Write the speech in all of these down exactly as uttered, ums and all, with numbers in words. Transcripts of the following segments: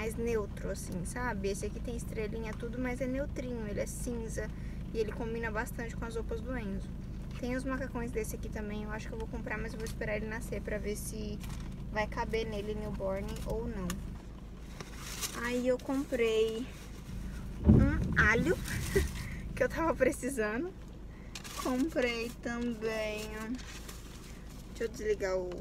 mais neutro, assim, sabe? Esse aqui tem estrelinha tudo, mas é neutrinho, ele é cinza e ele combina bastante com as roupas do Enzo. Tem os macacões desse aqui também, eu acho que eu vou comprar, mas eu vou esperar ele nascer pra ver se vai caber nele newborn ou não. Aí eu comprei um alho que eu tava precisando. Comprei também... Deixa eu desligar o...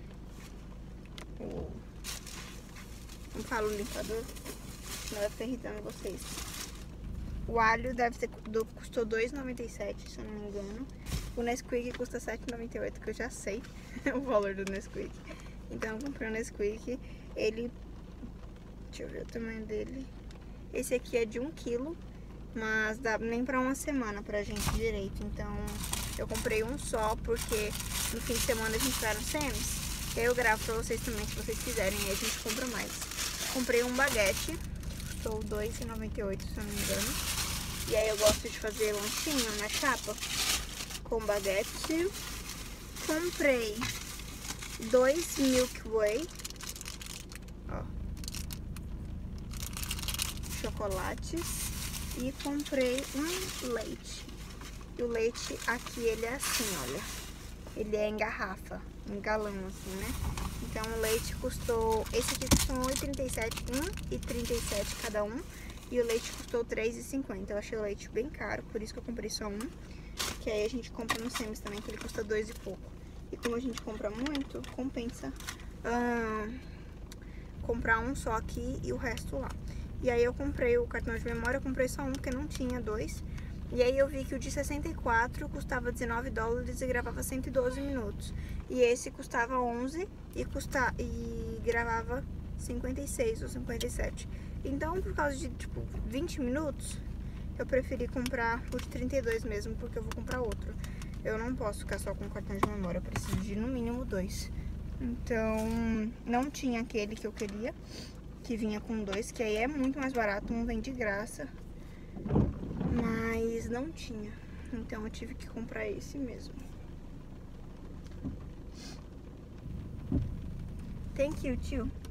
o não falo o limpador, senão vai ficar irritando vocês. O alho deve ser, do, custou dois reais e noventa e sete centavos, se eu não me engano. O Nesquik custa sete reais e noventa e oito centavos, que eu já sei o valor do Nesquik. Então eu comprei o Nesquik, ele... Deixa eu ver o tamanho dele. Esse aqui é de um quilo, mas dá nem pra uma semana pra gente direito. Então eu comprei um só, porque no fim de semana a gente vai no Sam's. E aí eu gravo pra vocês também, se vocês quiserem, aí a gente compra mais. Comprei um baguete, custou dois reais e noventa e oito centavos, se eu não me engano. E aí eu gosto de fazer lanchinho na chapa com baguete. Comprei dois Milky Way, ó, chocolates, e comprei um leite. E o leite aqui, ele é assim, olha, ele é em garrafa, em galão assim, né? Então o leite custou, esse aqui custou um real e trinta e sete centavos, um real e trinta e sete centavos cada um. E o leite custou três reais e cinquenta centavos. Eu achei o leite bem caro, por isso que eu comprei só um. Que aí a gente compra no Sam's também, que ele custa dois e pouco. E como a gente compra muito, compensa hum, comprar um só aqui e o resto lá. E aí eu comprei o cartão de memória, eu comprei só um, porque não tinha dois. E aí eu vi que o de sessenta e quatro custava dezenove dólares e gravava cento e doze minutos. E esse custava onze e, custa, e gravava cinquenta e seis ou cinquenta e sete. Então, por causa de, tipo, vinte minutos, eu preferi comprar o de trinta e dois mesmo, porque eu vou comprar outro. Eu não posso ficar só com o cartão de memória, eu preciso de no mínimo dois. Então, não tinha aquele que eu queria, que vinha com dois, que aí é muito mais barato, um vem de graça. Mas não tinha, então eu tive que comprar esse mesmo. Thank you, tio.